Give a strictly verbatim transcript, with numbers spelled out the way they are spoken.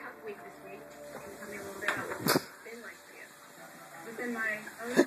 tough week this week. Can you tell me a little bit about what it's been like for you? Within my own